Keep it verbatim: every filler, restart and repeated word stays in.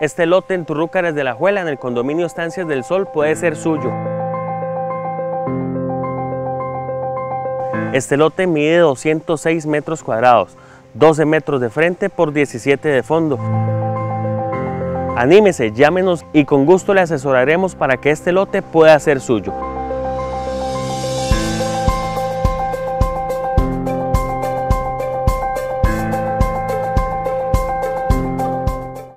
Este lote en Turrúcares de la Juela, en el condominio Estancias del Sol, puede ser suyo. Este lote mide doscientos seis metros cuadrados, doce metros de frente por diecisiete de fondo. Anímese, llámenos y con gusto le asesoraremos para que este lote pueda ser suyo.